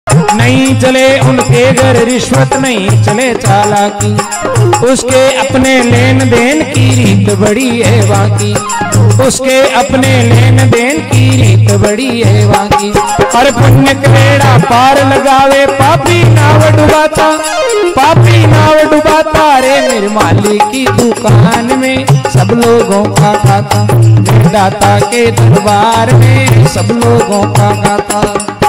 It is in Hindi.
नहीं चले उनके घर रिश्वत, नहीं चले चालाकी, उसके अपने लेन देन की रीत बड़ी है बाकी, उसके अपने लेन देन की रीत बड़ी है बाकी। और पुण्य बेड़ा पार लगावे पापी नाव डुबाता, पापी नाव डुबाता रे निर्माली की दुकान में सब लोगों का खाता, दाता के दरबार में सब लोगों का खाता।